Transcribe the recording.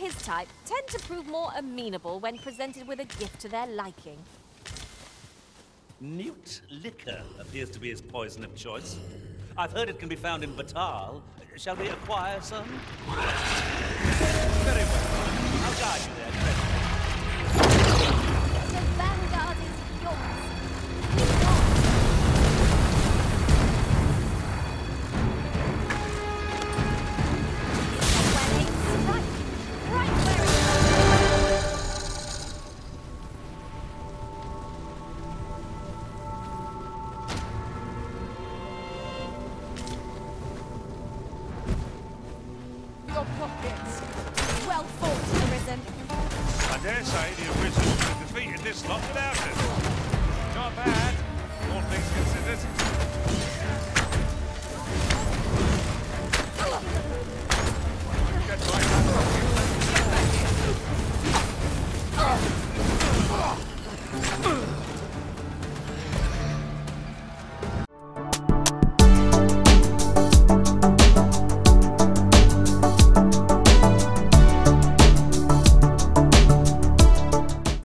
his type tend to prove more amenable when presented with a gift to their liking. Newt liquor appears to be his poison of choice. I've heard it can be found in Batal. Shall we acquire some? Very well. I'll guide you there. The vanguard is yours. I dare say the Arisen would have defeated this lot without